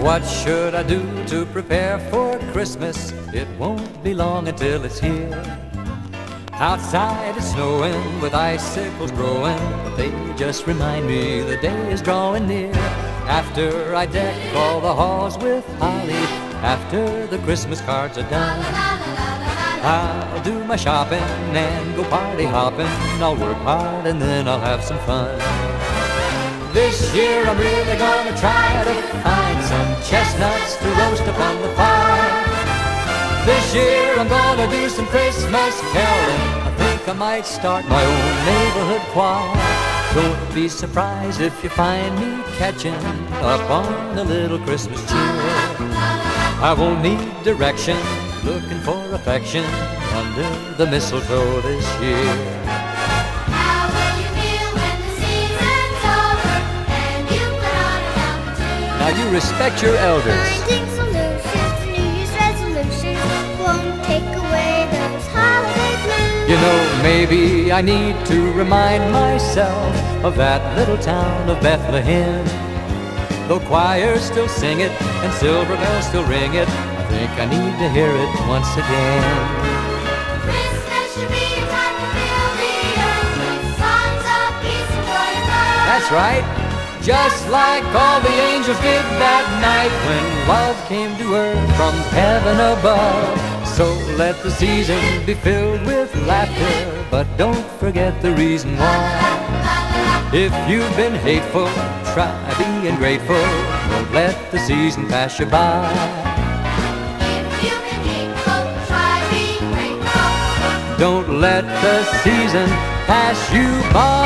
What should I do to prepare for Christmas? It won't be long until it's here. Outside it's snowing with icicles growing, but they just remind me the day is drawing near. After I deck all the halls with holly, after the Christmas cards are done, I'll do my shopping and go party hopping. I'll work hard and then I'll have some fun. This year I'm really gonna try to find some chestnuts to roast upon the fire. This year I'm gonna do some Christmas caroling. I think I might start my own neighborhood choir. Don't be surprised if you find me catching up on a little Christmas cheer. I won't need direction, looking for affection under the mistletoe this year. How will you feel when the season's over and you put on a number two? Now you respect your elders. Finding solutions to New Year's resolutions won't take away those holiday blues. You know, maybe I need to remind myself of that little town of Bethlehem. Though choirs still sing it and silver bells still ring it, I think I need to hear it once again. Christmas should be a time to fill the earth with songs of peace and joy and love. That's right, just like all the angels did that night when love came to earth from heaven above. So let the season be filled with laughter, but don't forget the reason why. If you've been hateful, try being grateful. Don't let the season pass you by. If you've been hateful, try being grateful. Don't let the season pass you by.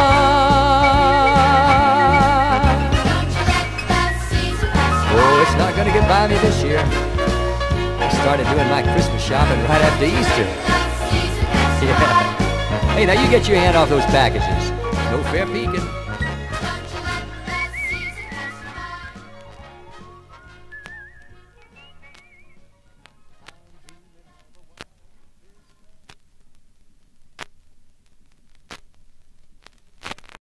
Don't you let the season pass you Oh, by. it's not gonna get by me this year. I started doing my Christmas shopping right after Easter. The season pass you by. Yeah. Hey, now you get your hand off those packages. No fair peeking.